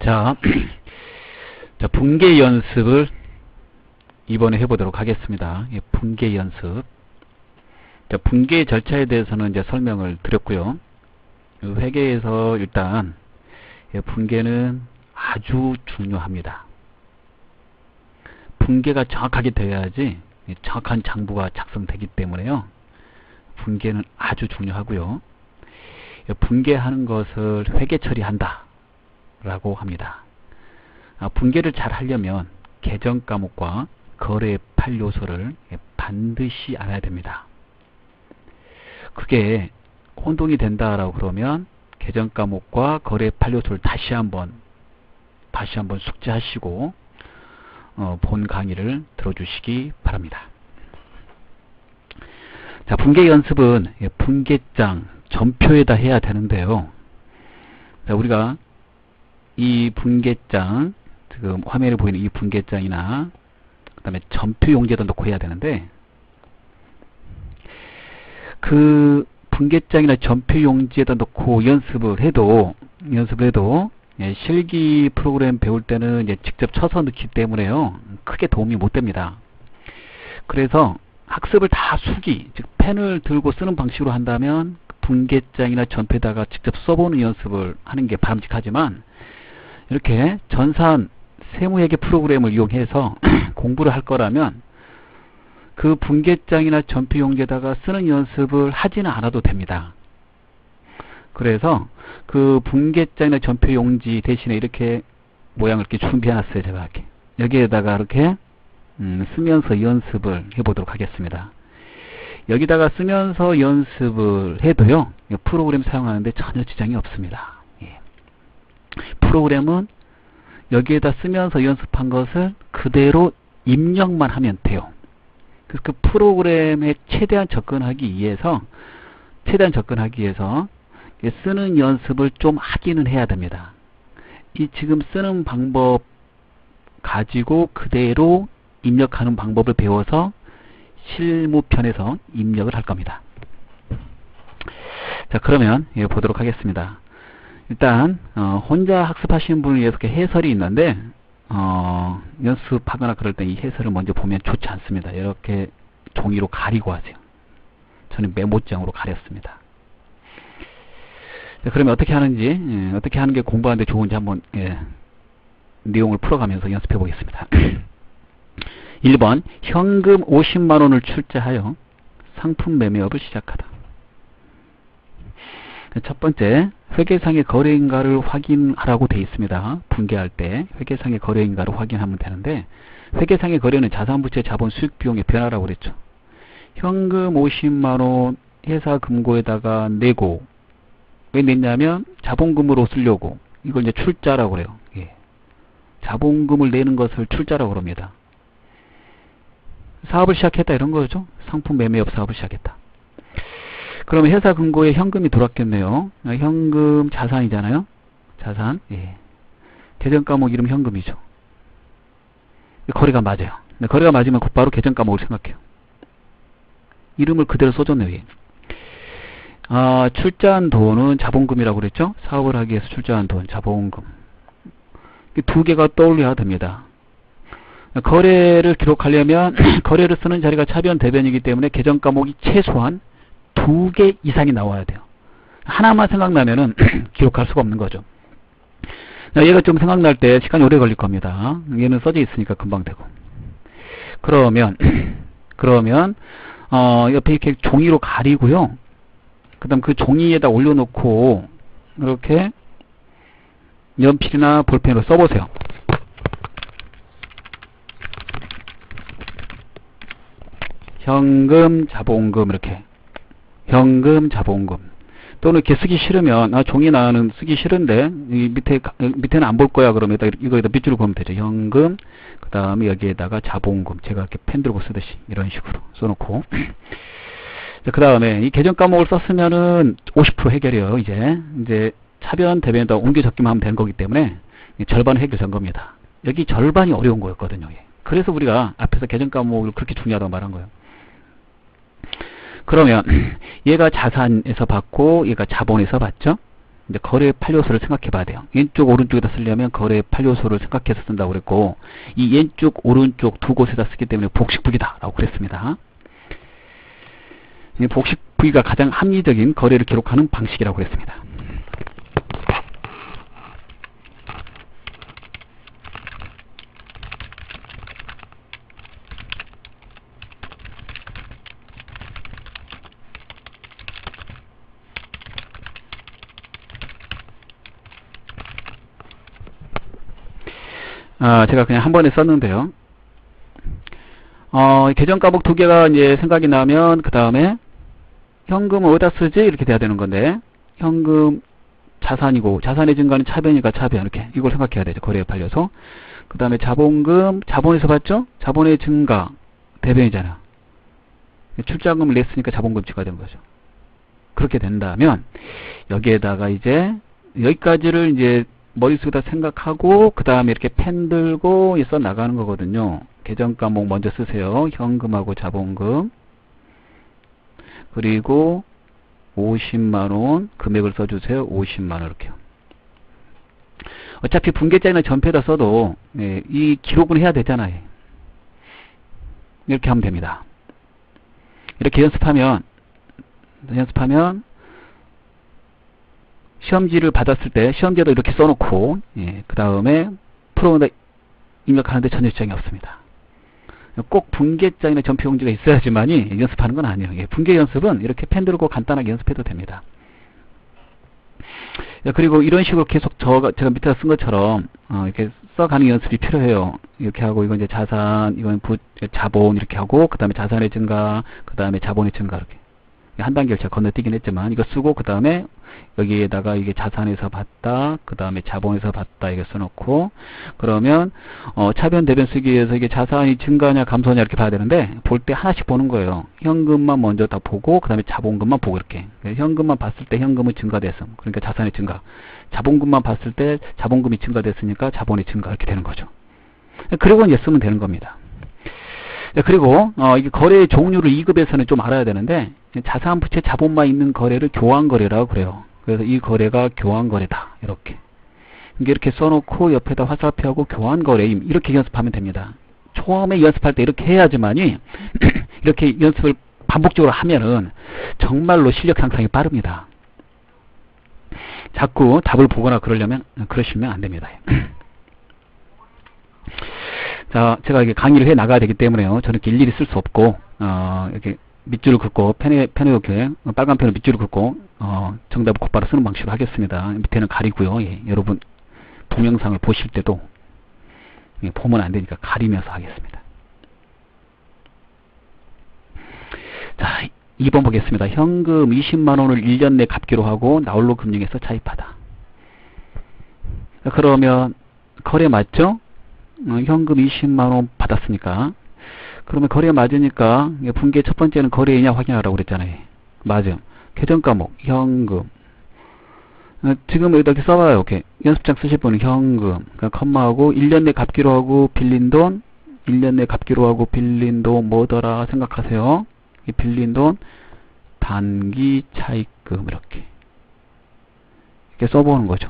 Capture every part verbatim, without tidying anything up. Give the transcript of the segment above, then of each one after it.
자, 자, 분계 연습을 이번에 해보도록 하겠습니다. 예, 분계 연습. 자, 분계 절차에 대해서는 이제 설명을 드렸고요. 회계에서 일단 예, 분계는 아주 중요합니다. 분계가 정확하게 되어야지 예, 정확한 장부가 작성되기 때문에요. 분계는 아주 중요하고요. 예, 분계하는 것을 회계 처리한다 라고 합니다. 아, 분계를 잘 하려면 계정 과목과 거래 팔 요소를 예, 반드시 알아야 됩니다. 그게 혼동이 된다라고 그러면 계정 과목과 거래 팔 요소를 다시 한번 다시 한번 숙지하시고 어, 본 강의를 들어주시기 바랍니다. 자, 분계 연습은 예, 분계장 전표에다 해야 되는데요. 자, 우리가 이 분계장, 지금 화면에 보이는 이 분계장이나 그 다음에 전표 용지에다 넣고 해야 되는데, 그 분계장이나 전표 용지에다 넣고 연습을 해도 연습을 해도 예, 실기 프로그램 배울 때는 이제 직접 쳐서 넣기 때문에요, 크게 도움이 못 됩니다. 그래서 학습을 다 수기, 즉 펜을 들고 쓰는 방식으로 한다면 분계장이나 전표에다가 직접 써보는 연습을 하는 게 바람직하지만, 이렇게 전산 세무회계 프로그램을 이용해서 공부를 할 거라면 그 분계장이나 전표 용지에다가 쓰는 연습을 하지는 않아도 됩니다. 그래서 그 분계장이나 전표 용지 대신에 이렇게 모양을 이렇게 준비해 놨어요. 제가 이렇게 여기에다가 이렇게 음, 쓰면서 연습을 해보도록 하겠습니다. 여기다가 쓰면서 연습을 해도요, 프로그램 사용하는데 전혀 지장이 없습니다. 예. 프로그램은 여기에다 쓰면서 연습한 것을 그대로 입력만 하면 돼요. 그래서 그 프로그램에 최대한 접근하기 위해서 최대한 접근하기 위해서 쓰는 연습을 좀 하기는 해야 됩니다. 이 지금 쓰는 방법 가지고 그대로 입력하는 방법을 배워서 실무편에서 입력을 할 겁니다. 자, 그러면 예, 보도록 하겠습니다. 일단 어, 혼자 학습하시는 분을 위해서 해설이 있는데, 어, 연습하거나 그럴 때 이 해설을 먼저 보면 좋지 않습니다. 이렇게 종이로 가리고 하세요. 저는 메모장으로 가렸습니다. 자, 그러면 어떻게 하는지, 예, 어떻게 하는 게 공부하는데 좋은지 한번 예, 내용을 풀어가면서 연습해 보겠습니다. 일 번, 현금 오십만 원을 출자하여 상품 매매업을 시작하다. 첫 번째, 회계상의 거래인가를 확인하라고 되어 있습니다. 분계할 때 회계상의 거래인가를 확인하면 되는데, 회계상의 거래는 자산부채 자본 수익 비용의 변화라고 그랬죠. 현금 오십만 원 회사 금고에다가 내고, 왜 냈냐면 자본금으로 쓰려고. 이걸 이제 출자라고 그래요. 예. 자본금을 내는 것을 출자라고 그럽니다. 사업을 시작했다 이런 거죠. 상품 매매업 사업을 시작했다. 그러면 회사 금고에 현금이 들어왔겠네요. 현금 자산이잖아요. 자산. 예. 계정 과목 이름 현금이죠. 거래가 맞아요. 거래가 맞으면 곧바로 계정 과목을 생각해요. 이름을 그대로 써줬네요. 예. 아, 출자한 돈은 자본금이라고 그랬죠. 사업을 하기 위해서 출자한 돈, 자본금. 두 개가 떠올려야 됩니다. 거래를 기록하려면 거래를 쓰는 자리가 차변 대변이기 때문에 계정 과목이 최소한 두 개 이상이 나와야 돼요. 하나만 생각나면은 기록할 수가 없는 거죠. 얘가 좀 생각날 때 시간이 오래 걸릴 겁니다. 얘는 써져 있으니까 금방 되고. 그러면 그러면 어, 옆에 이렇게 종이로 가리고요. 그 다음 그 종이에다 올려놓고 이렇게 연필이나 볼펜으로 써보세요. 현금, 자본금 이렇게. 현금, 자본금. 또는 이렇게 쓰기 싫으면, 아, 종이 나는 쓰기 싫은데 이 밑에 밑에는 안 볼 거야 그러면 이거에다 밑줄을 그으면 되죠. 현금, 그 다음에 여기에다가 자본금. 제가 이렇게 펜 들고 쓰듯이 이런 식으로 써놓고. 그 다음에 이 계정 과목을 썼으면은 오십 퍼센트 해결이에요. 이제 이제 차변 대변에다 옮겨 적기만 하면 되는 거기 때문에 절반 해결된 겁니다. 여기 절반이 어려운 거였거든요. 그래서 우리가 앞에서 계정 과목을 그렇게 중요하다고 말한 거예요. 그러면 얘가 자산에서 받고 얘가 자본에서 받죠. 이제 거래 팔 요소를 생각해 봐야 돼요. 왼쪽 오른쪽에다 쓰려면 거래 팔 요소를 생각해서 쓴다고 그랬고, 이 왼쪽 오른쪽 두 곳에다 쓰기 때문에 복식부기다 라고 그랬습니다. 이 복식부기가 가장 합리적인 거래를 기록하는 방식이라고 그랬습니다. 아, 제가 그냥 한 번에 썼는데요. 어, 계정 과목 두 개가 이제 생각이 나면, 그 다음에, 현금을 어디다 쓰지? 이렇게 돼야 되는 건데, 현금 자산이고, 자산의 증가는 차변이니까 차변, 이렇게. 이걸 생각해야 되죠. 거래에 팔려서. 그 다음에 자본금, 자본에서 봤죠? 자본의 증가, 대변이잖아. 출자금을 냈으니까 자본금 증가되는 거죠. 그렇게 된다면, 여기에다가 이제, 여기까지를 이제, 머릿속에다 생각하고 그 다음에 이렇게 펜 들고 써 나가는 거거든요. 계정 과목 먼저 쓰세요. 현금하고 자본금, 그리고 오십만 원 금액을 써주세요. 오십만 원 이렇게요. 어차피 분계자나 전표에다 써도 예, 이 기록은 해야 되잖아요. 이렇게 하면 됩니다. 이렇게 연습하면 연습하면 시험지를 받았을 때 시험지에도 이렇게 써놓고, 예, 그 다음에 프로그램에 입력하는데 전혀 지장이 없습니다. 꼭 분계장이나 전표용지가 있어야지만이 연습하는 건 아니에요. 예, 분계 연습은 이렇게 펜 들고 간단하게 연습해도 됩니다. 예, 그리고 이런 식으로 계속 저, 제가 밑에다 쓴 것처럼 어, 이렇게 써가는 연습이 필요해요. 이렇게 하고 이건 이제 자산, 이건 부, 자본 이렇게 하고 그 다음에 자산의 증가, 그 다음에 자본의 증가 이렇게. 한 단계를 제가 건너뛰긴 했지만 이거 쓰고 그 다음에 여기에다가 이게 자산에서 봤다, 그 다음에 자본에서 봤다 이렇게 써놓고, 그러면 어, 차변 대변 쓰기 위해서 이게 자산이 증가냐 감소냐 이렇게 봐야 되는데 볼 때 하나씩 보는 거예요. 현금만 먼저 다 보고 그 다음에 자본금만 보고 이렇게. 현금만 봤을 때 현금은 증가됐음, 그러니까 자산의 증가. 자본금만 봤을 때 자본금이 증가됐으니까 자본의 증가 이렇게 되는 거죠. 그리고 이제 쓰면 되는 겁니다. 그리고 어, 이게 거래의 종류를 이 급에서는 좀 알아야 되는데, 자산, 부채, 자본만 있는 거래를 교환거래라고 그래요. 그래서 이 거래가 교환거래다 이렇게 이렇게 써놓고 옆에다 화살표하고 교환거래임 이렇게 연습하면 됩니다. 처음에 연습할 때 이렇게 해야지만이 이렇게 연습을 반복적으로 하면은 정말로 실력 향상이 빠릅니다. 자꾸 답을 보거나 그러려면 그러시면 안 됩니다. 자, 제가 이게 강의를 해 나가야 되기 때문에요. 저는 이렇게 일일이 쓸 수 없고, 어, 이렇게 밑줄을 긋고, 펜에, 펜에 이렇게, 빨간 펜으로 밑줄을 긋고, 어, 정답을 곧바로 쓰는 방식으로 하겠습니다. 밑에는 가리고요. 예, 여러분, 동영상을 보실 때도, 예, 보면 안 되니까 가리면서 하겠습니다. 자, 이 번 보겠습니다. 현금 이십만 원을 일 년 내 갚기로 하고, 나홀로 금융에서 차입하다. 그러면, 거래 맞죠? 어, 현금 이십만 원 받았으니까. 그러면 거래 맞으니까 분계 첫 번째는 거래이냐 확인하라고 그랬잖아요. 맞음. 계정 과목 현금. 어, 지금 여기다 이렇게 써봐요. 이렇게 연습장 쓰실 분은 현금. 그러니까 컴마하고 일 년 내 갚기로 하고 빌린 돈, 일 년 내 갚기로 하고 빌린 돈 뭐더라 생각하세요. 이 빌린 돈 단기 차입금 이렇게 이렇게 써보는 거죠.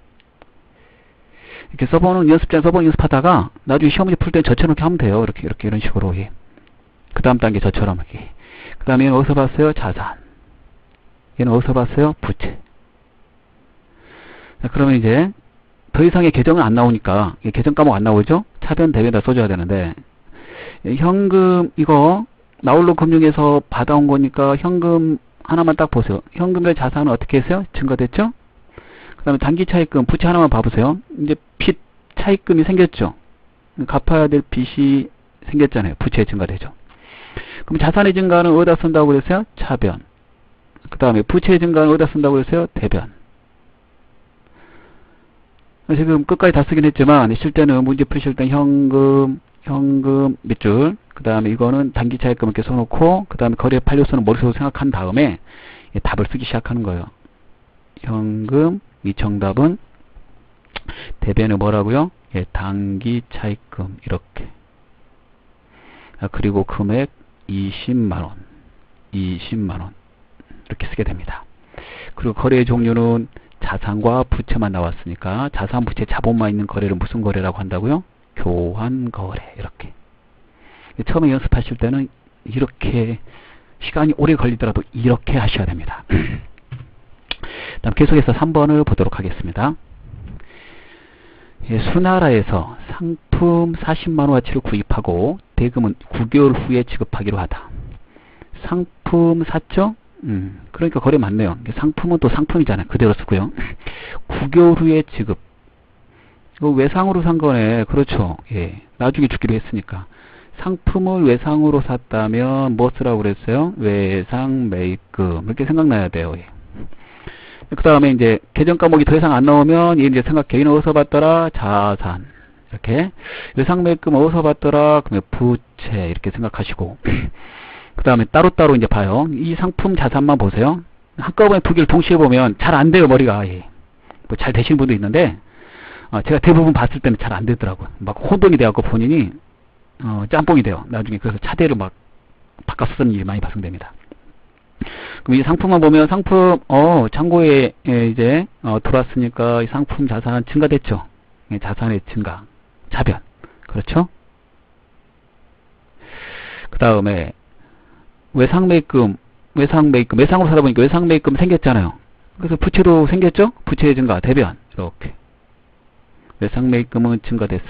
이렇게 써보는 연습장 써보는 연습하다가 나중에 시험 문제 풀 때 저처럼 하면 돼요. 이렇게 이렇게 이런 식으로. 예. 그 다음 단계 저처럼 이렇게. 그 다음에 얘는 어디서 봤어요? 자산. 얘는 어디서 봤어요? 부채. 자, 그러면 이제 더 이상의 계정은 안 나오니까 계정 과목 안 나오죠? 차변 대변에다 써줘야 되는데, 현금 이거 나홀로 금융에서 받아온 거니까 현금 하나만 딱 보세요. 현금의 자산은 어떻게 했어요? 증가됐죠? 그 다음에 단기 차입금, 부채 하나만 봐보세요. 이제 빚 차입금이 생겼죠. 갚아야 될 빚이 생겼잖아요. 부채 증가되죠. 그럼 자산의 증가는 어디다 쓴다고 그랬어요? 차변. 그 다음에 부채의 증가는 어디다 쓴다고 그랬어요? 대변. 지금 끝까지 다 쓰긴 했지만 실 때는 문제 푸실 때 현금, 현금 밑줄, 그 다음에 이거는 단기 차입금 이렇게 써놓고, 그 다음에 거래 팔 요소는 머릿속으로 생각한 다음에 답을 쓰기 시작하는 거예요. 현금, 이 정답은 대변은 뭐라고요? 예, 단기 차입금 이렇게. 아, 그리고 금액 이십만 원, 이십만 원 이렇게 쓰게 됩니다. 그리고 거래의 종류는 자산과 부채만 나왔으니까 자산, 부채, 자본만 있는 거래를 무슨 거래라고 한다고요? 교환 거래. 이렇게. 처음에 연습하실 때는 이렇게 시간이 오래 걸리더라도 이렇게 하셔야 됩니다. 다음 계속해서 삼 번을 보도록 하겠습니다. 예, 수나라에서 상품 사십만 원어치를 구입하고 대금은 구 개월 후에 지급하기로 하다. 상품 샀죠? 음, 그러니까 거래 맞네요. 상품은 또 상품이잖아요. 그대로 쓰고요. 구 개월 후에 지급. 이거 외상으로 산 거네. 그렇죠. 예, 나중에 주기로 했으니까. 상품을 외상으로 샀다면 뭐 쓰라고 그랬어요? 외상 매입금. 이렇게 생각나야 돼요. 예. 그 다음에 이제 계정 과목이 더 이상 안 나오면 이제 생각 개인 어디서 받더라? 자산. 이렇게. 외상 매입금 어디서 받더라? 그러면 부채. 이렇게 생각하시고. 그 다음에 따로따로 이제 봐요. 이 상품 자산만 보세요. 한꺼번에 두 개를 동시에 보면 잘 안 돼요, 머리가. 예. 뭐 잘 되시는 분도 있는데, 어, 제가 대부분 봤을 때는 잘 안 되더라고요. 막 혼돈이 돼갖고 본인이, 어, 짬뽕이 돼요. 나중에 그래서 차대로 막 바꿔서 쓰는 일이 많이 발생됩니다. 그럼 이 상품만 보면 상품, 어, 창고에 예, 이제, 어, 들어왔으니까 이 상품 자산 증가됐죠. 예, 자산의 증가. 자변. 그렇죠? 그 다음에, 외상매입금, 외상매입금, 외상으로 사다 보니까 외상매입금 생겼잖아요. 그래서 부채도 생겼죠? 부채의 증가, 대변. 이렇게. 외상매입금은 증가됐어.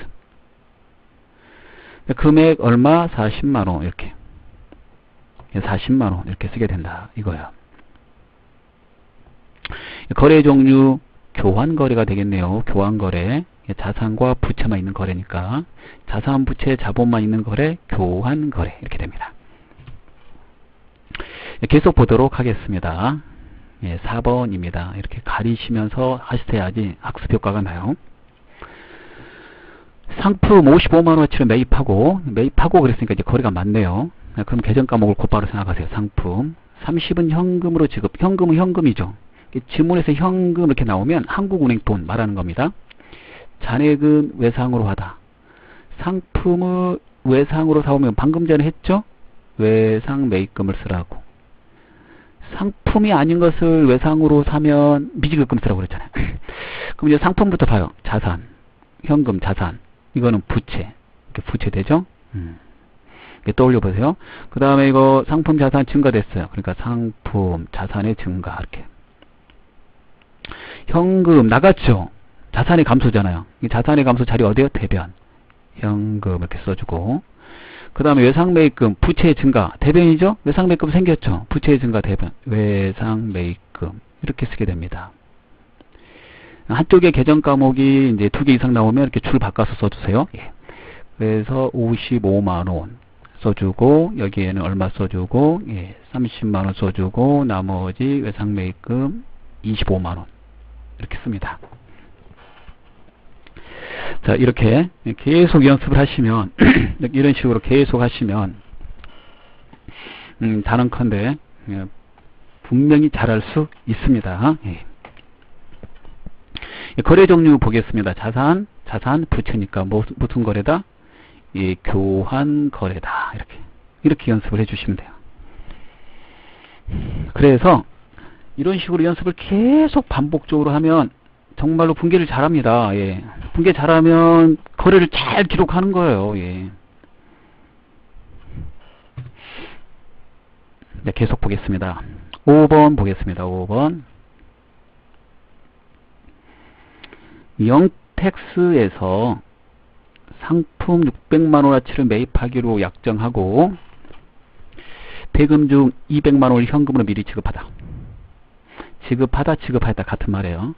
금액 얼마? 사십만 원. 이렇게. 사십만 원. 이렇게 쓰게 된다. 이거야. 거래 종류, 교환거래가 되겠네요. 교환거래. 자산과 부채만 있는 거래니까. 자산, 부채, 자본만 있는 거래, 교환거래. 이렇게 됩니다. 계속 보도록 하겠습니다. 예, 사 번입니다. 이렇게 가리시면서 하셔야지 학습 효과가 나요. 상품 오십오만 원어치를 매입하고, 매입하고 그랬으니까 이제 거래가 많네요. 그럼 계정 과목을 곧바로 생각하세요. 상품. 삼십은 현금으로 지급. 현금은 현금이죠. 지문에서 현금 이렇게 나오면 한국은행 돈 말하는 겁니다. 잔액은 외상으로 하다. 상품을 외상으로 사오면 방금 전에 했죠? 외상 매입금을 쓰라고. 상품이 아닌 것을 외상으로 사면 미지급금 쓰라고 그랬잖아요. 그럼 이제 상품부터 봐요. 자산, 현금, 자산. 이거는 부채. 이렇게 부채 되죠? 음. 떠올려 보세요. 그 다음에 이거 상품 자산 증가됐어요. 그러니까 상품 자산의 증가. 이렇게. 현금 나갔죠? 자산의 감소잖아요. 이 자산의 감소 자리 어디요? 대변. 현금 이렇게 써주고. 그 다음에 외상매입금, 부채의 증가, 대변이죠? 외상매입금 생겼죠? 부채의 증가, 대변. 외상매입금. 이렇게 쓰게 됩니다. 한쪽에 계정 과목이 이제 두 개 이상 나오면 이렇게 줄 바꿔서 써주세요. 예. 그래서 오십오만 원 써주고, 여기에는 얼마 써주고, 예. 삼십만 원 써주고, 나머지 외상매입금 이십오만 원. 이렇게 씁니다. 자, 이렇게 계속 연습을 하시면, 이런 식으로 계속 하시면, 음, 단언컨대, 예, 분명히 잘할 수 있습니다. 예. 거래 종류 보겠습니다. 자산, 자산, 부채니까 뭐, 무슨 거래다? 예, 교환 거래다. 이렇게. 이렇게 연습을 해주시면 돼요. 그래서, 이런 식으로 연습을 계속 반복적으로 하면, 정말로 분계를 잘합니다. 예. 분계 잘하면 거래를 잘 기록하는 거예요. 예. 네, 계속 보겠습니다. 오 번 보겠습니다. 오 번. 영택스에서 상품 육백만 원어치를 매입하기로 약정하고 대금 중 이백만 원을 현금으로 미리 지급하다. 지급하다, 지급하였다 같은 말이에요.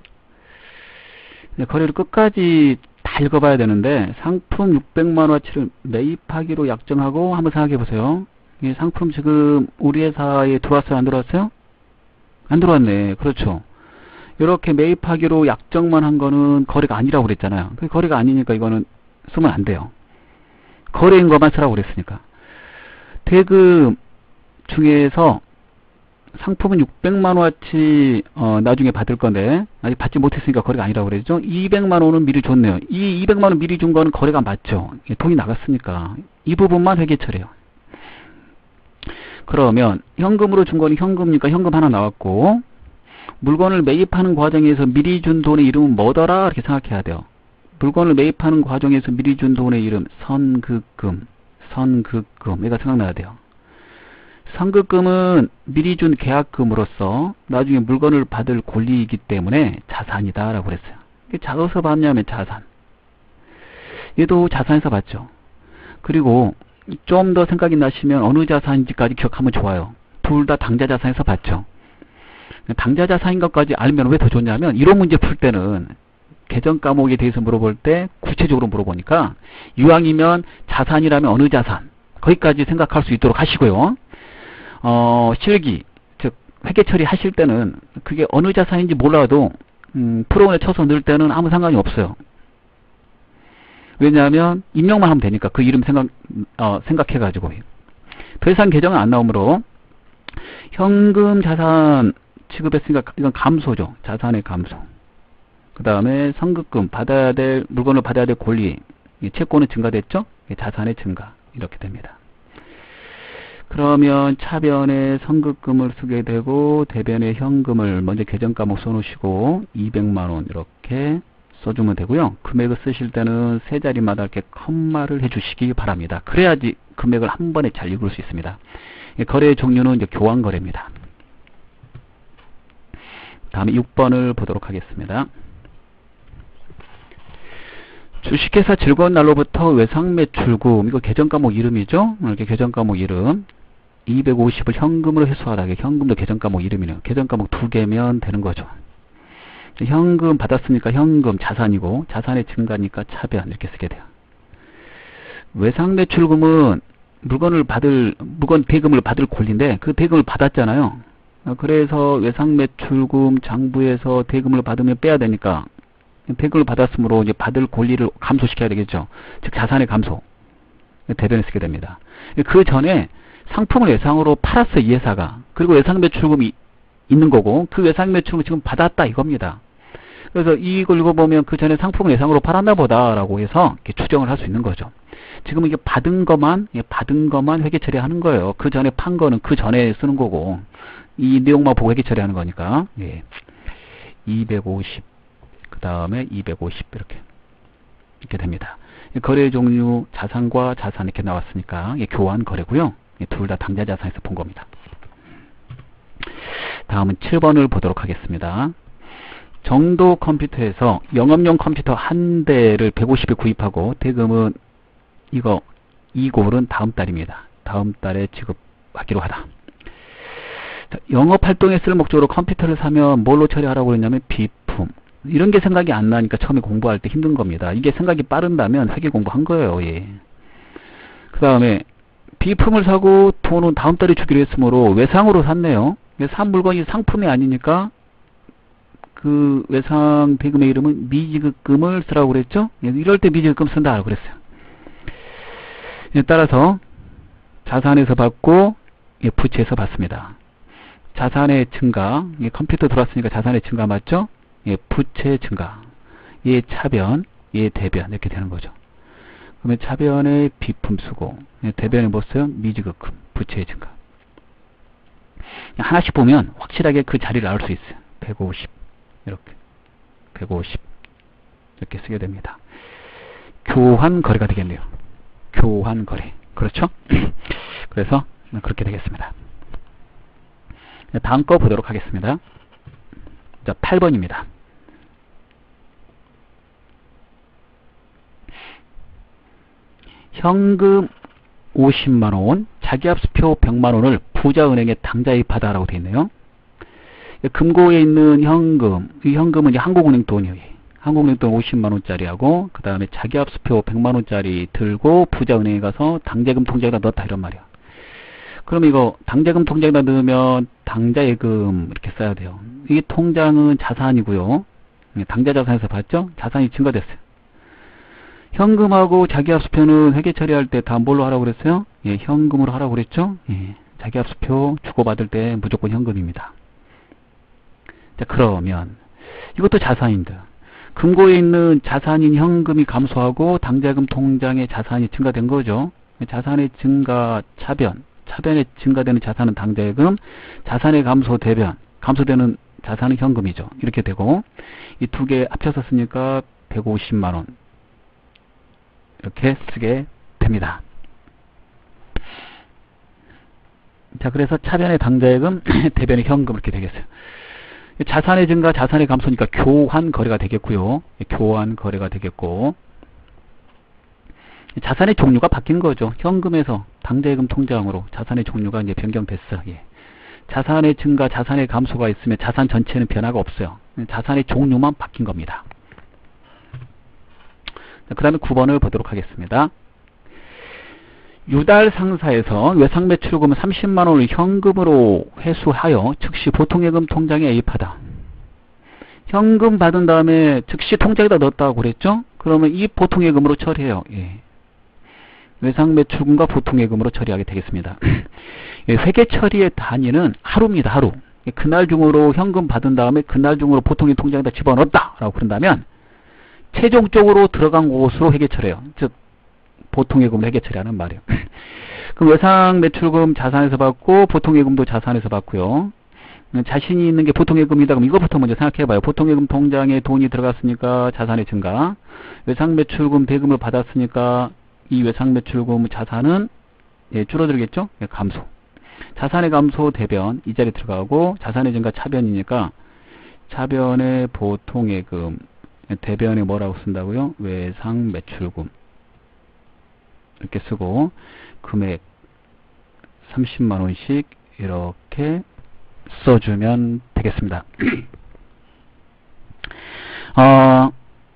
거래를 끝까지 다 읽어봐야 되는데 상품 육백만 원어치를 매입하기로 약정하고 한번 생각해 보세요. 이 상품 지금 우리 회사에 들어왔어요? 안 들어왔어요? 안 들어왔네. 그렇죠. 이렇게 매입하기로 약정만 한 거는 거래가 아니라고 그랬잖아요. 거래가 아니니까 이거는 쓰면 안 돼요. 거래인 것만 쓰라고 그랬으니까. 대금 중에서 상품은 육백만 원어치 어, 나중에 받을 건데 아직 받지 못했으니까 거래가 아니라고 그랬죠. 이백만 원은 미리 줬네요. 이 이백만 원 미리 준 거는 거래가 맞죠. 돈이 나갔으니까 이 부분만 회계처리해요. 그러면 현금으로 준 거는 현금이니까 현금 하나 나왔고 물건을 매입하는 과정에서 미리 준 돈의 이름은 뭐더라? 이렇게 생각해야 돼요. 물건을 매입하는 과정에서 미리 준 돈의 이름, 선급금, 선급금. 얘가 생각나야 돼요. 선급금은 미리 준 계약금으로서 나중에 물건을 받을 권리이기 때문에 자산이다 라고 그랬어요. 이게 어디서 봤냐면 자산. 얘도 자산에서 봤죠. 그리고 좀 더 생각이 나시면 어느 자산인지까지 기억하면 좋아요. 둘 다 당좌자산에서 봤죠. 당좌자산인 것까지 알면 왜 더 좋냐면 이런 문제 풀 때는 계정 과목에 대해서 물어볼 때 구체적으로 물어보니까 이왕이면 자산이라면 어느 자산 거기까지 생각할 수 있도록 하시고요. 어, 실기 즉 회계 처리하실 때는 그게 어느 자산인지 몰라도 음, 프로그램에 쳐서 넣을 때는 아무 상관이 없어요. 왜냐하면 입력만 하면 되니까 그 이름 생각 어, 생각해가지고 더 이상 계정은 안 나오므로 현금 자산 취급했으니까 이건 감소죠. 자산의 감소. 그 다음에 선급금 받아야 될 물건을 받아야 될 권리 채권은 증가됐죠. 자산의 증가 이렇게 됩니다. 그러면 차변에 선급금을 쓰게 되고 대변에 현금을 먼저 계정 과목 써놓으시고 이백만 원 이렇게 써주면 되고요. 금액을 쓰실 때는 세 자리마다 이렇게 컴마를 해주시기 바랍니다. 그래야지 금액을 한 번에 잘 읽을 수 있습니다. 거래의 종류는 이제 교환 거래입니다. 다음에 육 번을 보도록 하겠습니다. 주식회사 즐거운 날로부터 외상매출금, 이거 계정 과목 이름이죠. 이렇게 계정 과목 이름 이백오십을 현금으로 회수하다. 현금도 계정 과목 이름이네요. 계정 과목 두 개면 되는 거죠. 현금 받았으니까 현금 자산이고 자산의 증가니까 차변 이렇게 쓰게 돼요. 외상매출금은 물건을 받을 물건 대금을 받을 권리인데 그 대금을 받았잖아요. 그래서 외상매출금 장부에서 대금을 받으면 빼야 되니까 대금을 받았으므로 이제 받을 권리를 감소시켜야 되겠죠. 즉 자산의 감소. 대변에 쓰게 됩니다. 그 전에 상품을 외상으로 팔았어 이 회사가. 그리고 외상매출금이 있는 거고 그 외상매출금을 지금 받았다 이겁니다. 그래서 이걸 읽어보면 그 전에 상품을 외상으로 팔았나 보다 라고 해서 이렇게 추정을 할 수 있는 거죠. 지금 이게 받은 것만 받은 것만 회계 처리하는 거예요. 그 전에 판 거는 그 전에 쓰는 거고 이 내용만 보고 회계 처리하는 거니까. 예. 이백오십 그 다음에 이백오십 이렇게 이렇게 됩니다. 거래 종류 자산과 자산 이렇게 나왔으니까 예, 교환 거래고요. 예, 둘 다 당좌 자산에서 본 겁니다. 다음은 칠 번을 보도록 하겠습니다. 정도 컴퓨터에서 영업용 컴퓨터 한 대를 백오십에 구입하고 대금은 이거 이 골은 다음 달입니다. 다음 달에 지급하기로 하다. 자, 영업활동에 쓸 목적으로 컴퓨터를 사면 뭘로 처리하라고 그랬냐면 비품. 이런 게 생각이 안 나니까 처음에 공부할 때 힘든 겁니다. 이게 생각이 빠른다면 회계 공부한 거예요. 예. 그 다음에 비품을 사고 돈은 다음 달에 주기로 했으므로 외상으로 샀네요. 산 물건이 상품이 아니니까 그 외상 대금의 이름은 미지급금을 쓰라고 그랬죠. 이럴 때 미지급금 쓴다 그랬어요. 따라서 자산에서 받고 부채에서 받습니다. 자산의 증가, 컴퓨터 들어왔으니까 자산의 증가 맞죠? 부채 증가, 얘 차변, 얘 대변 이렇게 되는 거죠. 그러면 차변에 비품 쓰고 대변에 뭐 써요? 미지급금, 부채의 증가. 하나씩 보면 확실하게 그 자리를 알 수 있어요. 백오십 이렇게 백오십 이렇게 쓰게 됩니다. 교환 거래가 되겠네요. 교환 거래. 그렇죠? 그래서 그렇게 되겠습니다. 다음 거 보도록 하겠습니다. 자, 팔 번입니다. 현금 오십만 원, 자기합수표 백만 원을 부자은행에 당좌입하다라고 되어 있네요. 금고에 있는 현금, 이 현금은 이제 한국은행 돈이에요. 한국은행 돈 오십만 원짜리하고 그 다음에 자기합수표 백만 원짜리 들고 부자은행에 가서 당자금 통장에다 넣었다 이런 말이야. 그럼 이거 당자금 통장에다 넣으면 당자예금 이렇게 써야 돼요. 이 통장은 자산이고요. 당자자산에서 봤죠? 자산이 증가됐어요. 현금하고 자기합수표는 회계 처리할 때 다 뭘로 하라고 그랬어요? 예, 현금으로 하라고 그랬죠? 예, 자기합수표 주고받을 때 무조건 현금입니다. 자, 그러면 이것도 자산인데 금고에 있는 자산인 현금이 감소하고 당자금 통장에 자산이 증가된 거죠. 자산의 증가 차변, 차변에 증가되는 자산은 당자예금, 자산의 감소 대변, 감소되는 자산은 현금이죠. 이렇게 되고 이 두 개 합쳐서 쓰니까 백오십만 원 이렇게 쓰게 됩니다. 자, 그래서 차변의 당좌예금, 대변의 현금 이렇게 되겠어요. 자산의 증가, 자산의 감소니까 교환 거래가 되겠고요. 교환 거래가 되겠고, 자산의 종류가 바뀐 거죠. 현금에서 당좌예금 통장으로 자산의 종류가 이제 변경됐어. 예. 자산의 증가, 자산의 감소가 있으면 자산 전체는 변화가 없어요. 자산의 종류만 바뀐 겁니다. 그 다음에 구 번을 보도록 하겠습니다. 유달 상사에서 외상매출금은 삼십만 원을 현금으로 회수하여 즉시 보통예금 통장에 애입하다. 현금 받은 다음에 즉시 통장에다 넣었다고 그랬죠? 그러면 이 보통예금으로 처리해요. 예. 외상매출금과 보통예금으로 처리하게 되겠습니다. 예, 회계 처리의 단위는 하루입니다. 하루. 그날 중으로 현금 받은 다음에 그날 중으로 보통의 통장에다 집어넣었다 라고 그런다면 최종적으로 들어간 곳으로 회계 처리해요. 즉 보통예금을 회계 처리하는 말이에요. 그럼 외상매출금 자산에서 받고 보통예금도 자산에서 받고요. 자신이 있는 게 보통예금이다. 그럼 이것부터 먼저 생각해봐요. 보통예금 통장에 돈이 들어갔으니까 자산의 증가. 외상매출금 대금을 받았으니까 이 외상매출금 자산은 예, 줄어들겠죠? 예, 감소. 자산의 감소 대변 이 자리에 들어가고 자산의 증가 차변이니까 차변의 보통예금 대변에 뭐라고 쓴다고요? 외상매출금 이렇게 쓰고 금액 삼십만 원씩 이렇게 써주면 되겠습니다. 어,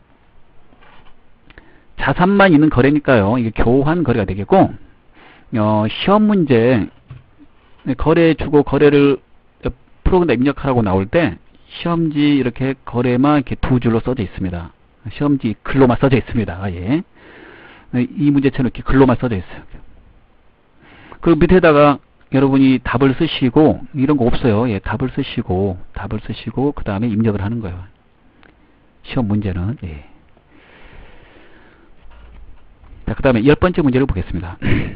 자산만 있는 거래니까요. 이게 교환 거래가 되겠고 어, 시험 문제 거래 주고 거래를 프로그램에 입력하라고 나올 때 시험지 이렇게 거래만 이렇게 두 줄로 써져 있습니다. 시험지 글로만 써져 있습니다. 예. 이 문제처럼 이렇게 글로만 써져 있어요. 그 밑에다가 여러분이 답을 쓰시고 이런 거 없어요. 예, 답을 쓰시고 답을 쓰시고 그 다음에 입력을 하는 거예요. 시험 문제는. 예. 자, 그 다음에 열 번째 문제를 보겠습니다.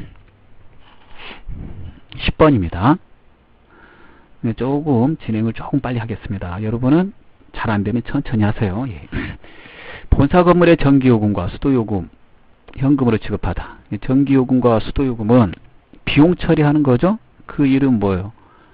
십 번입니다. 조금 진행을 조금 빨리 하겠습니다. 여러분은 잘 안되면 천천히 하세요. 예. 본사 건물의 전기요금과 수도요금 현금으로 지급하다. 전기요금과 수도요금은 비용 처리하는 거죠. 그 이름 뭐예요?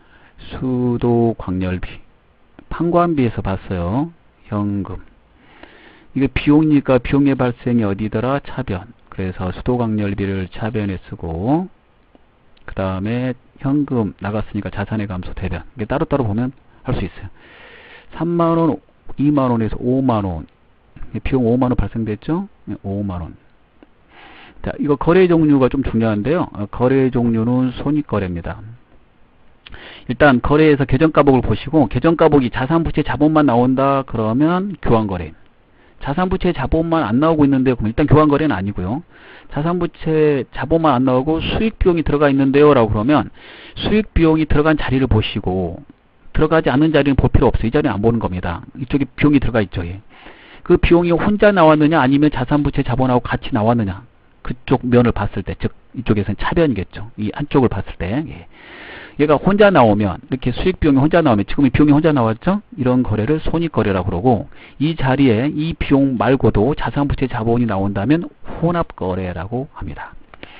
수도광열비. 판관비에서 봤어요. 현금. 이게 비용이니까 비용의 발생이 어디더라? 차변. 그래서 수도광열비를 차변에 쓰고 그 다음에 현금 나갔으니까 자산의 감소 대변. 이게 따로따로 보면 할 수 있어요. 삼만 원, 이만 원에서 오만 원. 비용 오만 원 발생됐죠? 오만 원. 자, 이거 거래 종류가 좀 중요한데요. 거래 종류는 손익거래입니다. 일단 거래에서 계정가복을 보시고 계정가복이 자산부채 자본만 나온다 그러면 교환거래. 자산부채 자본만 안 나오고 있는데요. 그럼 일단 교환거래는 아니고요. 자산부채 자본만 안 나오고 수익비용이 들어가 있는데요 라고 그러면 수익비용이 들어간 자리를 보시고 들어가지 않는 자리는 볼 필요 없어요. 이 자리는 안 보는 겁니다. 이쪽에 비용이 들어가 있죠. 예. 그 비용이 혼자 나왔느냐 아니면 자산부채 자본하고 같이 나왔느냐 그쪽 면을 봤을 때, 즉 이쪽에서는 차변이겠죠. 이 한쪽을 봤을 때 예. 얘가 혼자 나오면 이렇게 수익 비용이 혼자 나오면 지금 이 비용이 혼자 나왔죠. 이런 거래를 손익거래라고 그러고 이 자리에 이 비용 말고도 자산부채 자본이 나온다면 혼합거래라고 합니다.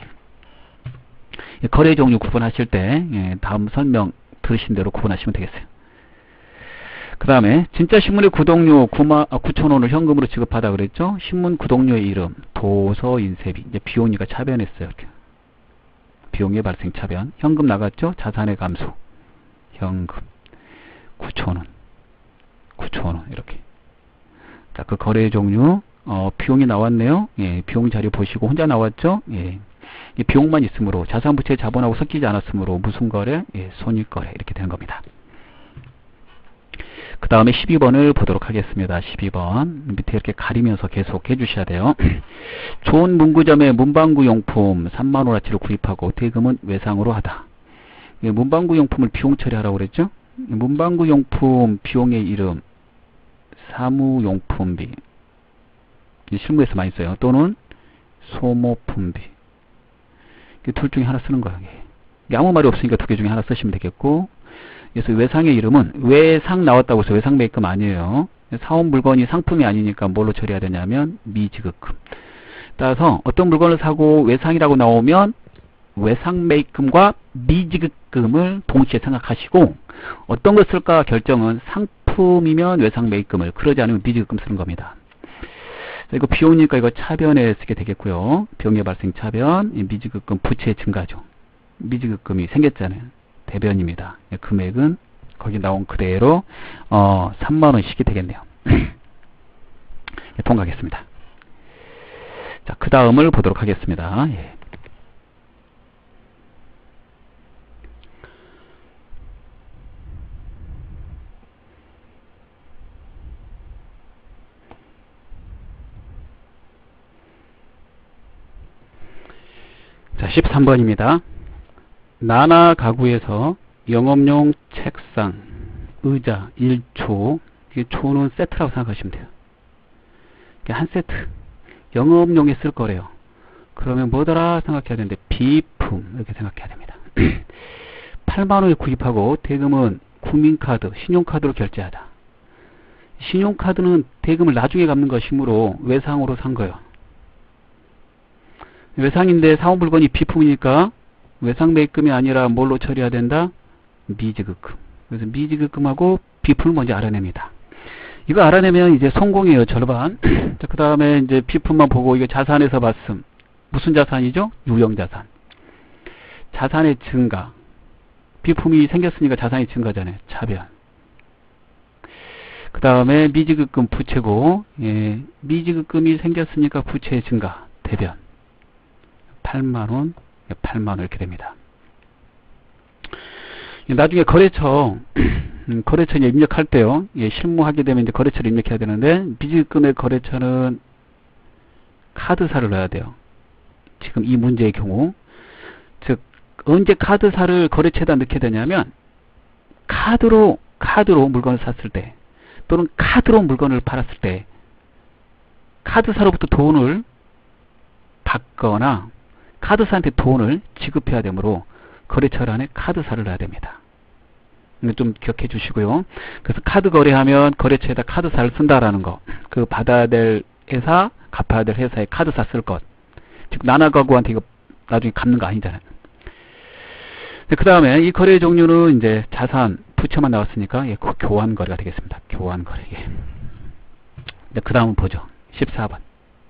거래 종류 구분하실 때 예, 다음 설명 들으신 대로 구분하시면 되겠어요. 그 다음에 진짜 신문의 구독료 구천 원을 현금으로 지급하다 그랬죠. 신문 구독료의 이름 도서 인쇄비 이제 비용이니까 차변했어요. 이렇게. 비용의 발생 차변 현금 나갔죠. 자산의 감소 현금 구천 원 구천 원 이렇게. 자, 그 거래 종류 어, 비용이 나왔네요. 예, 비용 자료 보시고 혼자 나왔죠. 예, 이 비용만 있으므로 자산부채 자본하고 섞이지 않았으므로 무슨 거래? 예, 손익거래 이렇게 되는 겁니다. 그 다음에 십이 번을 보도록 하겠습니다. 십이 번 밑에 이렇게 가리면서 계속 해주셔야 돼요. 좋은 문구점에 문방구 용품 삼만 원어치를 구입하고 대금은 외상으로 하다. 문방구 용품을 비용 처리하라고 그랬죠. 문방구 용품 비용의 이름 사무용품비 실무에서 많이 써요. 또는 소모품비 둘 중에 하나 쓰는 거예요. 아무 말이 없으니까 두 개 중에 하나 쓰시면 되겠고 그래서 외상의 이름은 외상 나왔다고 해서 외상 매입금 아니에요. 사온 물건이 상품이 아니니까 뭘로 처리해야 되냐면 미지급금. 따라서 어떤 물건을 사고 외상이라고 나오면 외상 매입금과 미지급금을 동시에 생각하시고, 어떤 걸 쓸까 결정은 상품이면 외상 매입금을, 그러지 않으면 미지급금 쓰는 겁니다. 이거 비용이니까 이거 차변에 쓰게 되겠고요. 비용의 발생 차변, 미지급금 부채 증가죠. 미지급금이 생겼잖아요. 대변입니다. 금액은 거기 나온 그대로 어, 삼만 원씩이 되겠네요. 통과하겠습니다. 자, 그 다음을 보도록 하겠습니다. 예. 자, 십삼 번입니다. 나나 가구에서 영업용 책상, 의자 일 초, 이게 초는 세트라고 생각하시면 돼요. 이게 한 세트, 영업용에 쓸 거래요. 그러면 뭐더라 생각해야 되는데, 비품 이렇게 생각해야 됩니다. 팔만 원에 구입하고 대금은 국민카드, 신용카드로 결제하다. 신용카드는 대금을 나중에 갚는 것이므로 외상으로 산 거예요. 외상인데 사온 물건이 비품이니까 외상 매입금이 아니라 뭘로 처리해야 된다? 미지급금. 그래서 미지급금하고 비품을 먼저 알아냅니다. 이거 알아내면 이제 성공이에요. 절반. 자, 그 다음에 이제 비품만 보고 이거 자산에서 봤음. 무슨 자산이죠? 유형자산. 자산의 증가. 비품이 생겼으니까 자산이 증가잖아요. 차변. 그 다음에 미지급금 부채고, 예, 미지급금이 생겼으니까 부채의 증가. 대변. 팔만 원, 팔만 원 이렇게 됩니다. 나중에 거래처, 거래처 이제 입력할 때요, 예, 실무하게 되면 이제 거래처를 입력해야 되는데, 미지급금의 거래처는 카드사를 넣어야 돼요. 지금 이 문제의 경우. 즉, 언제 카드사를 거래처에다 넣게 되냐면, 카드로, 카드로 물건을 샀을 때, 또는 카드로 물건을 팔았을 때, 카드사로부터 돈을 받거나, 카드사한테 돈을 지급해야 되므로 거래처 안에 카드사를 넣어야 됩니다. 이거 좀 기억해 주시고요. 그래서 카드 거래하면 거래처에다 카드사를 쓴다라는 거. 그 받아야 될 회사, 갚아야 될 회사에 카드사 쓸 것. 즉 나나가구한테 이거 나중에 갚는 거 아니잖아요. 그 다음에 이 거래 종류는 이제 자산, 부채만 나왔으니까 예, 교환 거래가 되겠습니다. 교환 거래. 예. 그 다음은 보죠. 십사 번.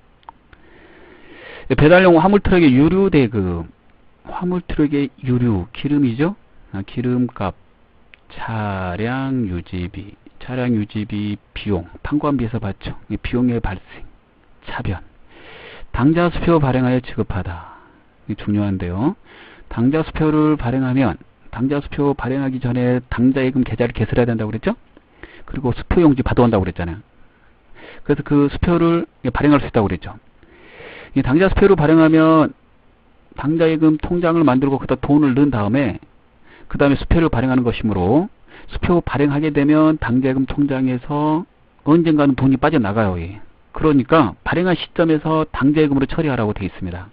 배달용 화물트럭의 유류 대금, 화물트럭의 유류, 기름이죠? 아, 기름값, 차량 유지비, 차량 유지비 비용, 판관비에서 받죠. 비용의 발생, 차변. 당좌수표 발행하여 지급하다. 이게 중요한데요. 당좌수표를 발행하면, 당좌수표 발행하기 전에 당좌예금 계좌를 개설해야 된다고 그랬죠? 그리고 수표용지 받아온다고 그랬잖아요. 그래서 그 수표를 발행할 수 있다고 그랬죠. 이 당좌수표를 발행하면 당좌예금 통장을 만들고 거기다 돈을 넣은 다음에 그 다음에 수표를 발행하는 것이므로, 수표 발행하게 되면 당좌예금 통장에서 언젠가는 돈이 빠져나가요. 예. 그러니까 발행한 시점에서 당좌예금으로 처리하라고 되어 있습니다.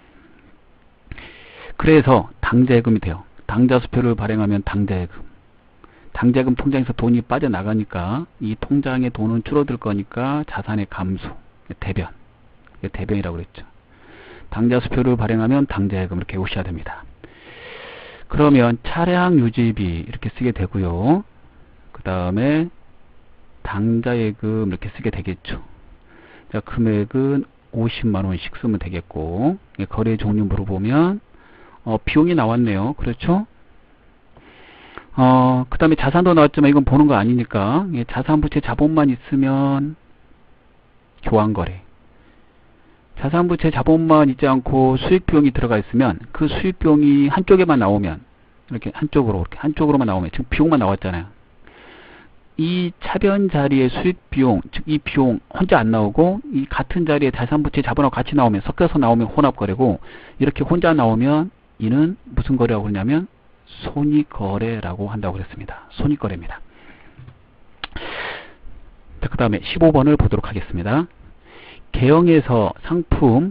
그래서 당좌예금이 돼요. 당좌수표를 발행하면 당좌예금. 당좌예금 통장에서 돈이 빠져나가니까 이 통장의 돈은 줄어들 거니까 자산의 감소, 대변. 대변이라고 그랬죠. 당좌수표를 발행하면 당좌예금 이렇게 오셔야 됩니다. 그러면 차량 유지비 이렇게 쓰게 되고요. 그 다음에 당좌예금 이렇게 쓰게 되겠죠. 자, 금액은 오십만 원씩 쓰면 되겠고, 거래 종류 물어보면 어, 비용이 나왔네요. 그렇죠? 어, 그 다음에 자산도 나왔지만 이건 보는 거 아니니까 자산부채 자본만 있으면 교환거래. 자산부채 자본만 있지 않고 수익비용이 들어가 있으면 그 수익비용이 한쪽에만 나오면, 이렇게 한쪽으로, 이렇게 한쪽으로만 나오면, 지금 비용만 나왔잖아요. 이 차변 자리에 수익비용, 즉 이 비용 혼자 안 나오고, 이 같은 자리에 자산부채 자본하고 같이 나오면, 섞여서 나오면 혼합거래고, 이렇게 혼자 나오면 이는 무슨 거래라고 그러냐면 손익거래라고 한다고 그랬습니다. 손익거래입니다. 자, 그 다음에 십오 번을 보도록 하겠습니다. 개형에서 상품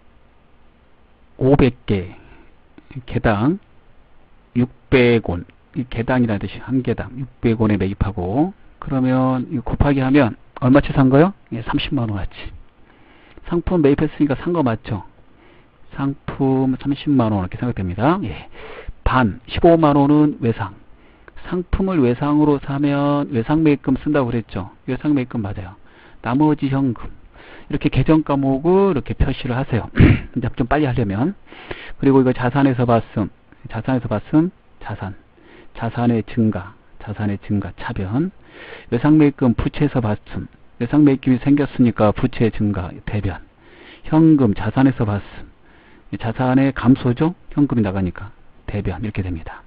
오백 개, 개당 육백 원, 이 개당이라는 뜻이 한 개당 육백 원에 매입하고, 그러면 이거 곱하기 하면 얼마치 산 거요? 예, 삼십만 원어치. 상품 매입했으니까 산 거 맞죠? 상품 삼십만 원 이렇게 생각됩니다. 예. 반 십오만 원은 외상. 상품을 외상으로 사면 외상 매입금 쓴다고 그랬죠? 외상 매입금 맞아요. 나머지 현금. 이렇게 계정 과목을 이렇게 표시를 하세요. 이제 좀 빨리 하려면. 그리고 이거 자산에서 봤음. 자산에서 봤음. 자산. 자산의 증가. 자산의 증가. 차변. 외상 매입금 부채에서 봤음. 외상 매입금이 생겼으니까 부채 증가. 대변. 현금. 자산에서 봤음. 자산의 감소죠? 현금이 나가니까. 대변. 이렇게 됩니다.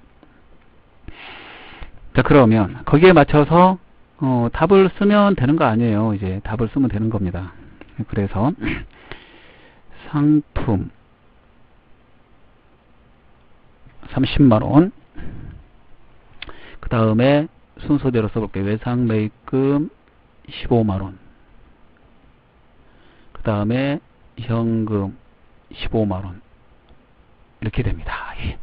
자, 그러면 거기에 맞춰서 어, 답을 쓰면 되는 거 아니에요. 이제 답을 쓰면 되는 겁니다. 그래서 상품 삼십만 원, 그 다음에 순서대로 써볼게요. 외상 매입금 십오만 원, 그 다음에 현금 십오만 원 이렇게 됩니다. 예.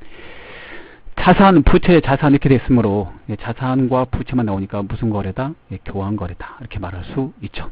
자산, 부채, 자산 이렇게 됐으므로 자산과 부채만 나오니까 무슨 거래다? 예, 교환 거래다. 이렇게 말할 수 있죠.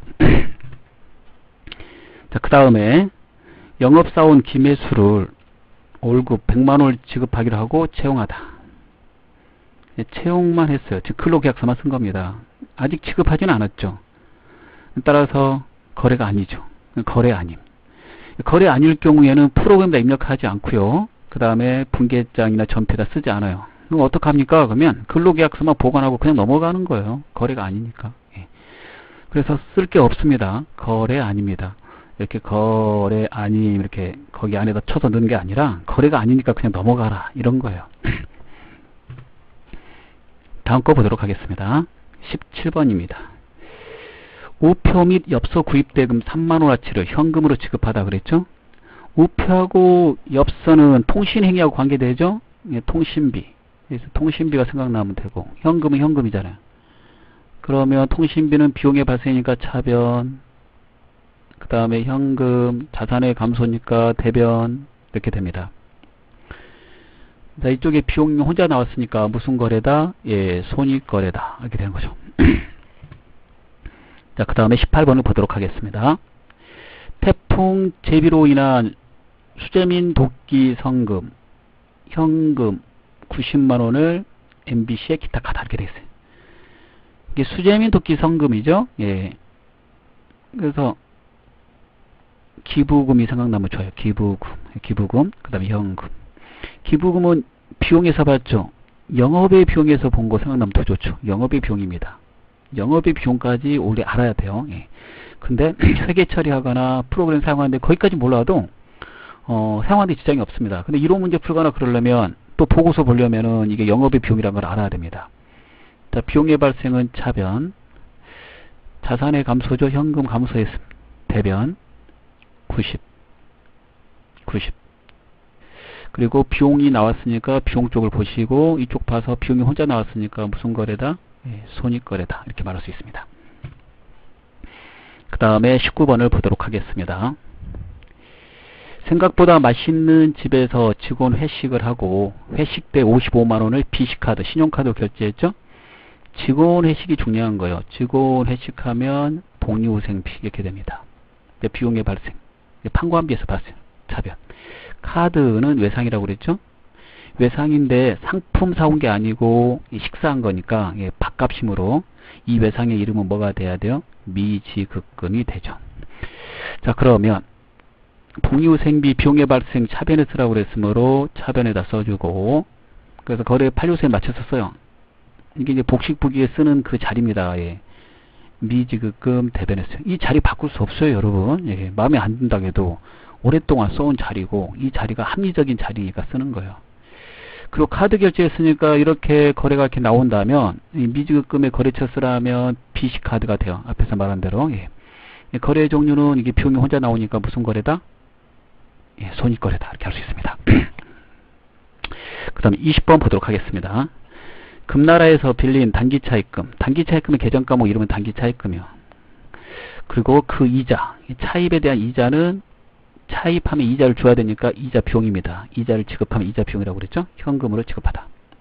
자, 그 다음에 영업사원 김혜수를 월급 백만 원을 지급하기로 하고 채용하다. 예, 채용만 했어요. 즉 근로계약서만 쓴 겁니다. 아직 지급하지는 않았죠. 따라서 거래가 아니죠. 거래 아님. 거래 아닐 경우에는 프로그램에다 입력하지 않고요. 그 다음에 분계장이나 전표에다 쓰지 않아요. 그럼 어떡합니까? 그러면 근로계약서만 보관하고 그냥 넘어가는 거예요. 거래가 아니니까. 예. 그래서 쓸 게 없습니다. 거래 아닙니다. 이렇게 거래 아님 이렇게 거기 안에다 쳐서 넣는 게 아니라 거래가 아니니까 그냥 넘어가라 이런 거예요. 다음 거 보도록 하겠습니다. 십칠 번입니다. 우표 및 엽서 구입대금 삼만 원어치를 현금으로 지급하다 그랬죠? 우표하고 엽서는 통신행위하고 관계되죠? 예, 통신비. 그래서 통신비가 생각나면 되고, 현금은 현금이잖아요. 그러면 통신비는 비용의 발생이니까 차변, 그 다음에 현금, 자산의 감소니까 대변, 이렇게 됩니다. 자, 이쪽에 비용이 혼자 나왔으니까 무슨 거래다? 예, 손익거래다. 이렇게 되는 거죠. 자, 그 다음에 십팔 번을 보도록 하겠습니다. 태풍 제비로 인한 수재민 도끼 성금, 현금 구십만 원을 엠비씨에 기탁하다. 이렇게 되어 있어요. 이게 수재민 도끼 성금이죠. 예. 그래서 기부금이 생각나면 좋아요. 기부금, 기부금, 그 다음에 현금. 기부금은 비용에서 봤죠. 영업의 비용에서 본 거 생각나면 더 좋죠. 영업의 비용입니다. 영업의 비용까지 원래 알아야 돼요. 예. 근데 회계 처리하거나 프로그램 사용하는데 거기까지 몰라도 어, 사용하는데 지장이 없습니다. 근데 이론 문제 풀거나 그러려면 또 보고서 보려면은 이게 영업의 비용이라는 걸 알아야 됩니다. 자, 비용의 발생은 차변, 자산의 감소죠. 현금 감소했음. 대변 구십, 구십. 그리고 비용이 나왔으니까 비용 쪽을 보시고 이쪽 봐서 비용이 혼자 나왔으니까 무슨 거래다? 예, 손익거래다. 이렇게 말할 수 있습니다. 그 다음에 십구 번을 보도록 하겠습니다. 생각보다 맛있는 집에서 직원 회식을 하고 회식 때 오십오만 원을 비씨카드, 신용카드로 결제했죠. 직원 회식이 중요한 거예요. 직원 회식하면 복리후생비 이렇게 됩니다. 비용의 발생, 판관비에서 발생, 차변. 카드는 외상이라고 그랬죠. 외상인데 상품 사온 게 아니고 식사한 거니까 예, 밥값이므로 이 외상의 이름은 뭐가 돼야 돼요? 미지급금이 되죠. 자, 그러면 복리후생비 비용의 발생 차변에 쓰라고 그랬으므로 차변에다 써주고, 그래서 거래 판료세에 맞춰서 써요. 이게 이제 복식부기에 쓰는 그 자리입니다. 예. 미지급금 대변에 써요. 이 자리 바꿀 수 없어요, 여러분. 예. 마음에 안 든다고 해도 오랫동안 써온 자리고 이 자리가 합리적인 자리니까 쓰는 거예요. 그리고 카드 결제했으니까 이렇게 거래가 이렇게 나온다면 이 미지급금의 거래처 쓰라면 비씨카드가 돼요. 앞에서 말한 대로. 예. 거래 종류는 이게 비용이 혼자 나오니까 무슨 거래다? 예, 손익거래다. 이렇게 할 수 있습니다. 그 다음에 이십 번 보도록 하겠습니다. 금나라에서 빌린 단기차입금. 단기차입금의 계정과목 이름은 단기차입금이요. 그리고 그 이자, 차입에 대한 이자는 차입하면 이자를 줘야 되니까 이자 비용입니다. 이자를 지급하면 이자 비용이라고 그랬죠. 현금으로 지급하다.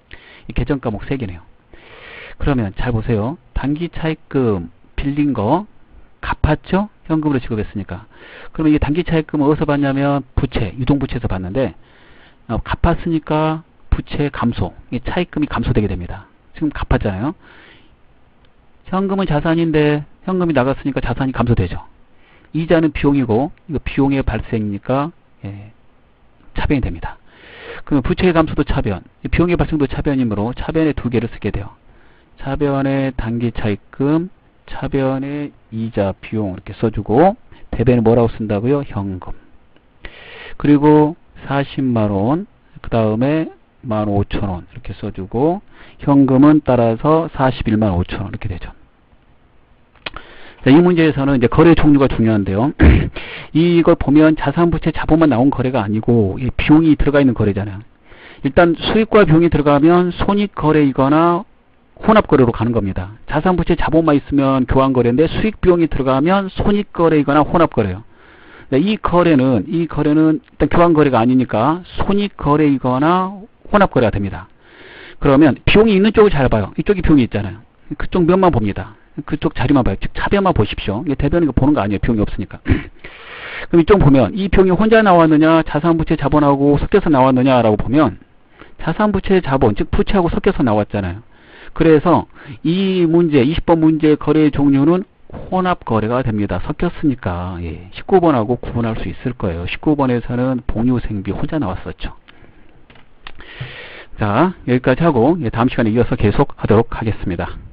이 개정 과목 세 개네요. 그러면 잘 보세요. 단기 차입금 빌린 거 갚았죠? 현금으로 지급했으니까. 그러면 이 단기 차입금은 어디서 받냐면 부채, 유동부채에서 받는데 어, 갚았으니까 부채 감소, 이 차입금이 감소되게 됩니다. 지금 갚았잖아요. 현금은 자산인데 현금이 나갔으니까 자산이 감소되죠. 이자는 비용이고 이거 비용의 발생이니까 예, 차변이 됩니다. 그러면 부채의 감소도 차변, 비용의 발생도 차변이므로 차변의 두 개를 쓰게 돼요. 차변의 단기 차입금, 차변의 이자 비용 이렇게 써주고 대변은 뭐라고 쓴다고요? 현금. 그리고 사십만 원, 그 다음에 만 오천 원 이렇게 써주고 현금은 따라서 사십일만 오천 원 이렇게 되죠. 자, 이 문제에서는 이제 거래 종류가 중요한데요. 이걸 보면 자산부채 자본만 나온 거래가 아니고 이 비용이 들어가 있는 거래잖아요. 일단 수익과 비용이 들어가면 손익거래이거나 혼합거래로 가는 겁니다. 자산부채 자본만 있으면 교환거래인데 수익 비용이 들어가면 손익거래이거나 혼합거래예요. 이 거래는 이 거래는 일단 교환거래가 아니니까 손익거래이거나 혼합거래가 됩니다. 그러면 비용이 있는 쪽을 잘 봐요. 이쪽이 비용이 있잖아요. 그쪽 면만 봅니다. 그쪽 자리만 봐요. 즉 차변만 보십시오. 이게 대변은 보는 거 아니에요. 비용이 없으니까. 그럼 이쪽 보면 이 비용이 혼자 나왔느냐 자산부채 자본하고 섞여서 나왔느냐라고 보면 자산부채 자본 즉 부채하고 섞여서 나왔잖아요. 그래서 이 문제 이십 번 문제의 거래 종류는 혼합거래가 됩니다. 섞였으니까 예, 십구 번하고 구분할 수 있을 거예요. 십구 번에서는 복류생비 혼자 나왔었죠. 자, 여기까지 하고 다음 시간에 이어서 계속 하도록 하겠습니다.